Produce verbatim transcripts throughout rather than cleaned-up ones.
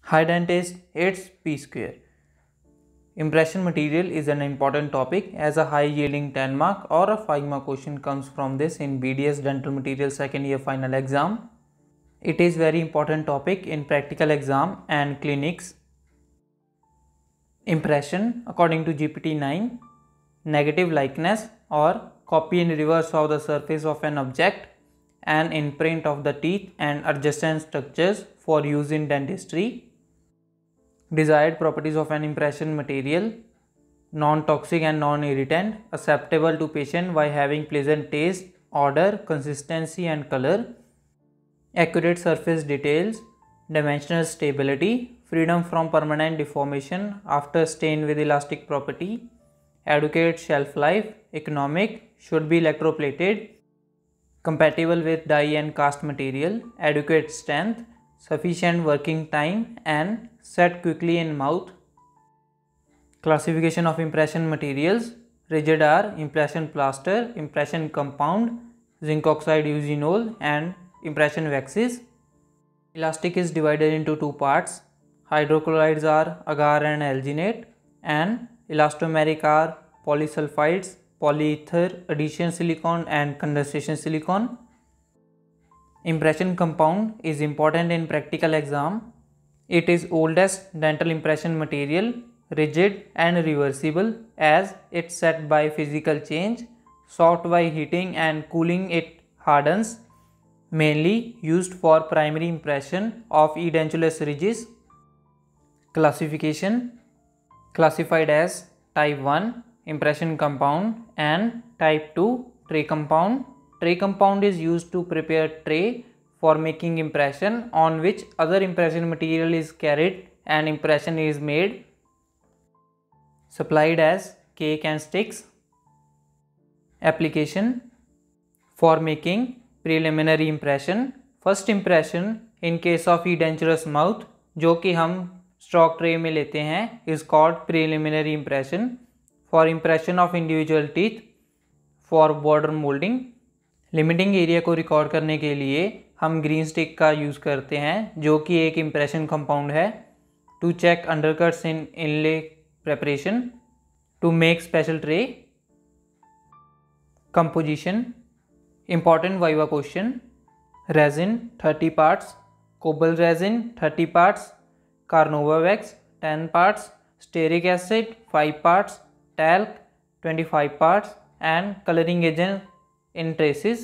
Height and taste, it's P square. Impression material is an important topic as a high yielding ten mark or a five mark question comes from this in B D S Dental Material second year final exam. It is very important topic in practical exam and clinics. Impression according to G P T nine, negative likeness or copy in reverse of the surface of an object, an imprint of the teeth and adjacent structures for use in dentistry. Desired properties of an impression material: non-toxic and non-irritant, acceptable to patient by having pleasant taste, odor, consistency and color, accurate surface details, dimensional stability, freedom from permanent deformation after stain with elastic property, adequate shelf life, economic, should be electroplated, compatible with die and cast material, adequate strength, sufficient working time and set quickly in mouth. Classification of impression materials: rigid are impression plaster, impression compound, zinc oxide eugenol and impression waxes. Elastic is divided into two parts. Hydrochlorides are agar and alginate, and elastomeric are polysulfides, polyether, addition silicon and condensation silicon. Impression compound is important in practical exam. It is oldest dental impression material, rigid and reversible as it set by physical change, soft by heating and cooling it hardens, mainly used for primary impression of edentulous ridges. Classification: classified as type one impression compound and type two tray compound. Tray compound is used to prepare tray for making impression on which other impression material is carried and impression is made. Supplied as cake and sticks. Application: for making preliminary impression. First impression in case of edentulous mouth, जो कि हम stock tray में लेते हैं, is called preliminary impression. For impression of individual teeth, for border molding. Limiting area को record करने के लिए हम ग्रीन स्टिक का यूज़ करते हैं, जो कि एक इम्प्रेशन कंपाउंड है. To check undercuts in inlay preparation. To make special tray. Composition: important viva question. Resin thirty parts, copal resin thirty parts, carnauba wax ten parts, stearic acid five parts, talc twenty five parts and colouring agent in traces.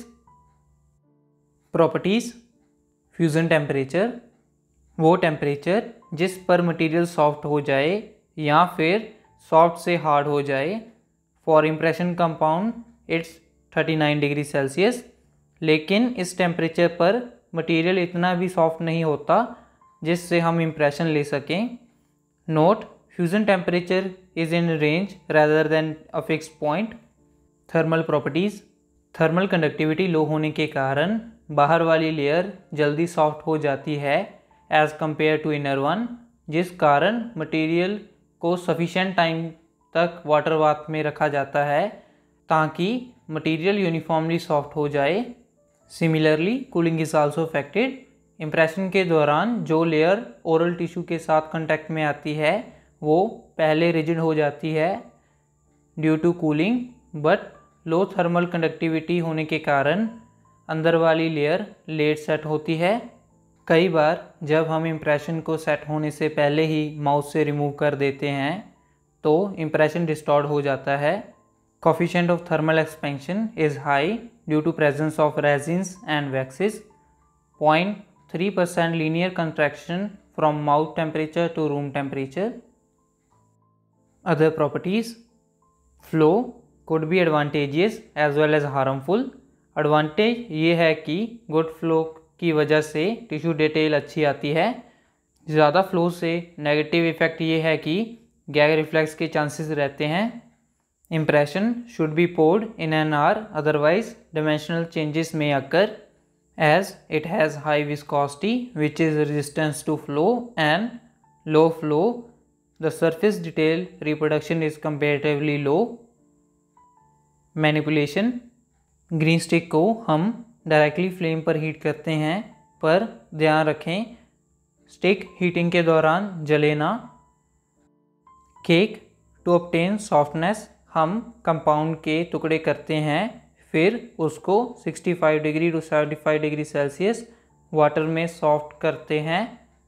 Properties: fusion temperature, वो temperature जिस पर material soft हो जाए या फिर soft से hard हो जाए. For impression compound it's thirty nine degree Celsius, लेकिन इस टेम्परेचर पर मटेरियल इतना भी सॉफ्ट नहीं होता जिससे हम इम्प्रेशन ले सकें. Note: fusion temperature is in range rather than a fixed point. Thermal properties: thermal conductivity low होने के कारण बाहर वाली लेयर जल्दी सॉफ्ट हो जाती है as compare to inner one, जिस कारण मटेरियल को सफिशेंट टाइम तक वाटर बाथ में रखा जाता है ताकि मटेरियल यूनिफॉर्मली सॉफ्ट हो जाए. Similarly cooling is also affected. Impression के दौरान जो लेयर ओरल टिश्यू के साथ कांटेक्ट में आती है वो पहले रिजिड हो जाती है due to cooling, but low thermal conductivity होने के कारण अंदर वाली लेयर लेट सेट होती है. कई बार जब हम इम्प्रेशन को सेट होने से पहले ही माउथ से रिमूव कर देते हैं तो इम्प्रेशन डिस्टॉर्ट हो जाता है. Coefficient of thermal expansion is high due to presence of resins and waxes. Point three percent linear contraction from mouth temperature to room temperature. Other properties: flow could be advantageous as well as harmful. Advantage ये है कि good flow की वजह से tissue detail अच्छी आती है. ज़्यादा फ्लो से नेगेटिव इफ़ेक्ट ये है कि गैग रिफ्लेक्स के चांसेस रहते हैं. Impression should be poured in an hour, otherwise dimensional changes may occur as it has high viscosity which is resistance to flow and low flow. The surface detail reproduction is comparatively low. Manipulation: green stick को हम directly flame पर heat करते हैं, पर ध्यान रखें stick heating के दौरान जले ना। केक टू ऑब्टेन सॉफ्टनेस, हम कंपाउंड के टुकड़े करते हैं, फिर उसको पैंसठ डिग्री टू पचहत्तर डिग्री सेल्सियस वाटर में सॉफ्ट करते हैं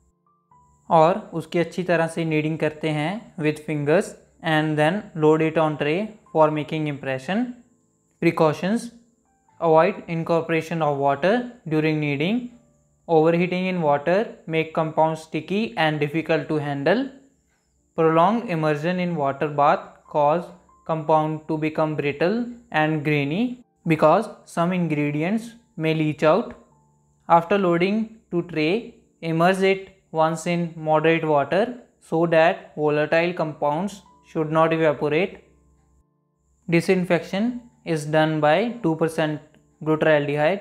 और उसकी अच्छी तरह से नीडिंग करते हैं with fingers and then load it on tray for making impression. Precautions: avoid incorporation of water during kneading. Overheating in water make compounds sticky and difficult to handle. Prolonged immersion in water bath cause compound to become brittle and grainy because some ingredients may leach out. After loading to tray, immerse it once in moderate water so that volatile compounds should not evaporate. Disinfection is done by two percent glutaraldehyde.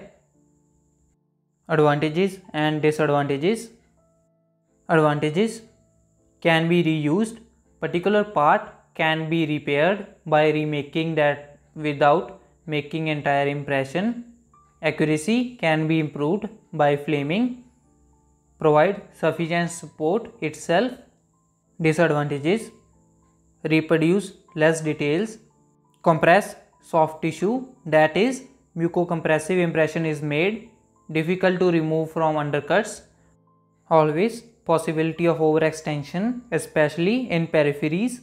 Advantages and disadvantages. Advantages: can be reused. Particular part can be repaired by remaking that without making entire impression. Accuracy can be improved by flaming. Provide sufficient support itself. Disadvantages: reproduce less details. Compress soft tissue, that is mucocompressive impression is made. Difficult to remove from undercuts. Always possibility of overextension, especially in peripheries.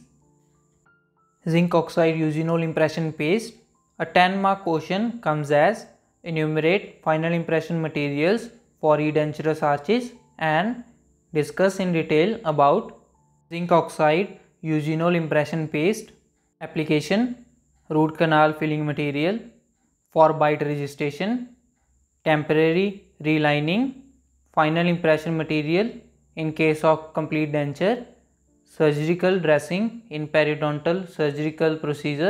Zinc oxide eugenol impression paste. A ten mark question comes as: enumerate final impression materials for edentulous arches and discuss in detail about zinc oxide eugenol impression paste. Application: root canal filling material for bite registration. Temporary relining, final impression material in case of complete denture. Surgical dressing in periodontal surgical procedure.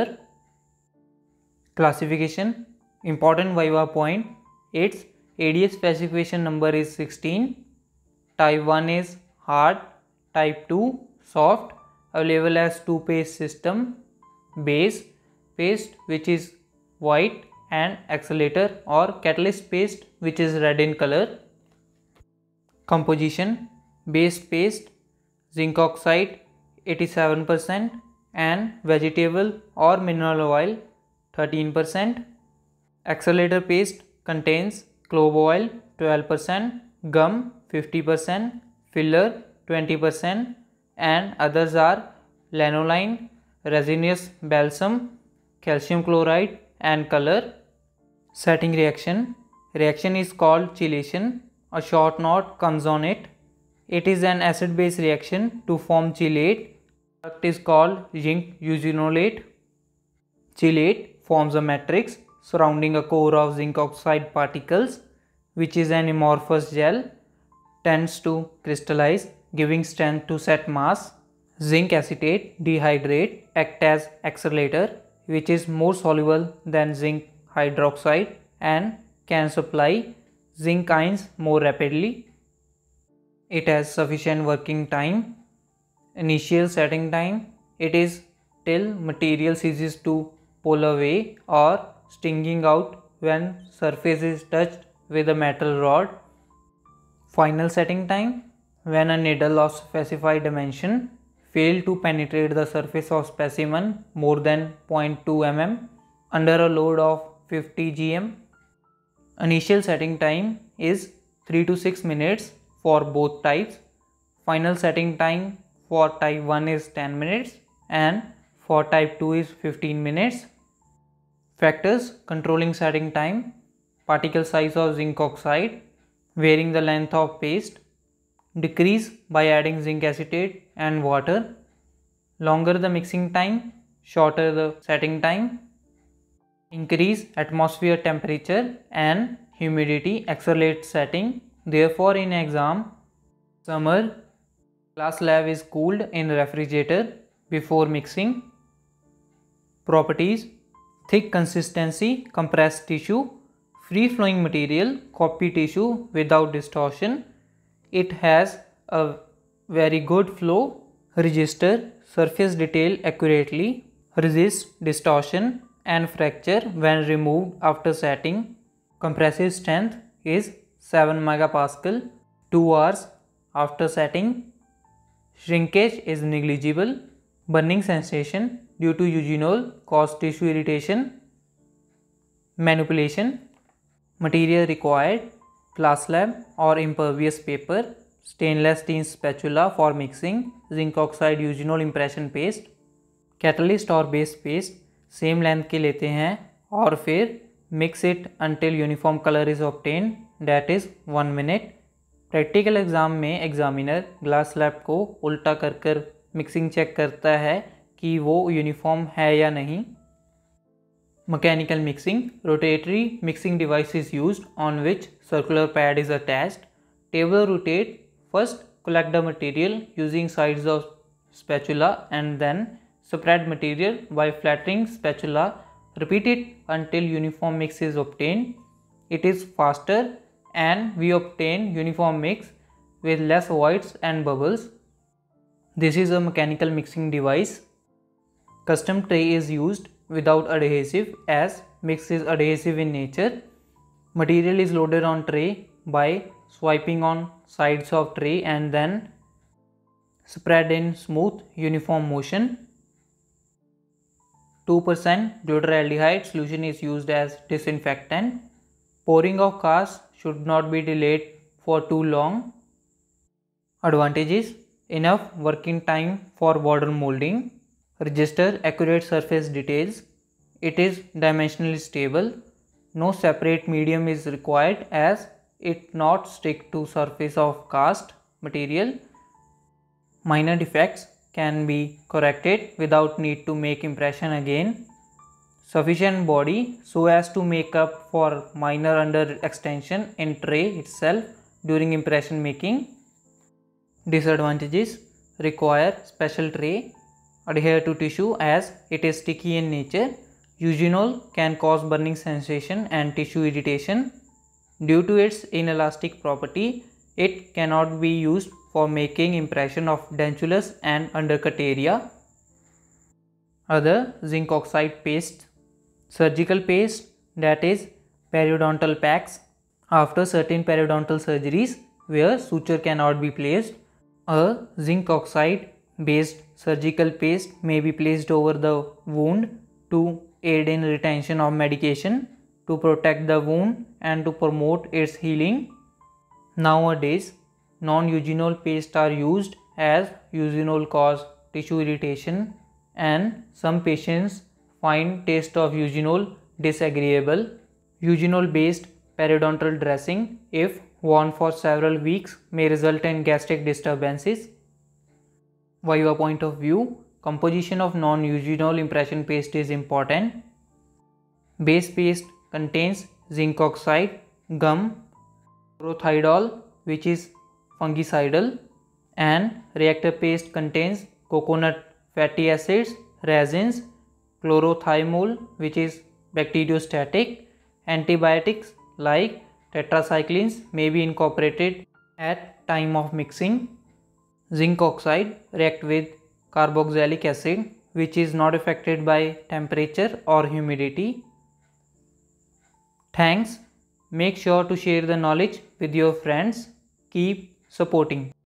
Classification: important viva point, its A D S specification number is sixteen. Type one is hard, type two soft. Available as two paste system. Base paste which is white and accelerator or catalyst paste which is red in color. Composition: base paste zinc oxide eighty-seven percent and vegetable or mineral oil thirteen percent. Accelerator paste contains clove oil twelve percent, gum fifty percent, filler twenty percent and others are lanolin, resinous balsam, calcium chloride and color. Setting reaction: reaction is called chelation. A short note comes on it. It is an acid-base reaction to form chelate. Product is called zinc eugenolate. Chelate forms a matrix surrounding a core of zinc oxide particles, which is an amorphous gel, tends to crystallize, giving strength to set mass. Zinc acetate dehydrate act as accelerator, which is more soluble than zinc hydroxide and can supply zinc ions more rapidly. It has sufficient working time. Initial setting time: it is till material ceases to pull away or stinging out when surface is touched with a metal rod. Final setting time: when a needle of specified dimension fail to penetrate the surface of specimen more than zero point two millimeters under a load of fifty grams. Initial setting time is three to six minutes for both types. Final setting time for type one is ten minutes and for type two is fifteen minutes. Factors controlling setting time: particle size of zinc oxide, varying the length of paste, decrease by adding zinc acetate and water. Longer the mixing time, shorter the setting time. Increase atmosphere temperature and humidity accelerate setting. Therefore, in exam summer, class lab is cooled in refrigerator before mixing. Properties: thick consistency, compressed tissue, free flowing material, copy tissue without distortion. It has a very good flow, register surface detail accurately, resist distortion and fracture when removed after setting. Compressive strength is seven megapascal. two hours after setting. Shrinkage is negligible. Burning sensation due to eugenol cause tissue irritation. Manipulation. Material required: glass slab or impervious paper, stainless steel spatula for mixing, zinc oxide eugenol impression paste. Catalyst और base paste same length के लेते हैं और फिर mix it until uniform colour is obtain, that is one minute. Practical exam में examiner glass slab को उल्टा कर कर मिक्सिंग चेक करता है कि वो यूनिफॉर्म है या नहीं. Mechanical mixing. Rotatory mixing device is used on which circular pad is attached. Table rotate. First collect the material using sides of spatula and then spread material by flattening spatula. Repeat it until uniform mix is obtained. It is faster and we obtain uniform mix with less voids and bubbles. This is a mechanical mixing device. Custom tray is used without adhesive as mix is adhesive in nature. Material is loaded on tray by swiping on sides of tray and then spread in smooth uniform motion. two percent glutaraldehyde solution is used as disinfectant. Pouring of cast should not be delayed for too long. Advantages: enough working time for border molding. Register accurate surface details. It is dimensionally stable. No separate medium is required as it not stick to surface of cast material. Minor defects can be corrected without need to make impression again. Sufficient body so as to make up for minor under extension in tray itself during impression making. Disadvantages: require special tray. Adhere to tissue as it is sticky in nature. Eugenol can cause burning sensation and tissue irritation. Due to its inelastic property, it cannot be used for making impression of dentulous and undercut area. Other zinc oxide paste. Surgical paste, that is periodontal packs. After certain periodontal surgeries where suture cannot be placed, a zinc oxide based surgical paste may be placed over the wound to aid in retention of medication, to protect the wound and to promote its healing. Nowadays, non-eugenol paste are used as eugenol cause tissue irritation and some patients find taste of eugenol disagreeable. Eugenol based periodontal dressing, if worn for several weeks, may result in gastric disturbances. Viva point of view: composition of non-eugenol impression paste is important. Base paste contains zinc oxide, gum, chlorothiodol which is fungicidal, and reactor paste contains coconut fatty acids, resins, chlorothiamol which is bacteriostatic. Antibiotics like tetracyclines may be incorporated at time of mixing. Zinc oxide react with carboxylic acid which is not affected by temperature or humidity. Thanks. Make sure to share the knowledge with your friends. Keep supporting.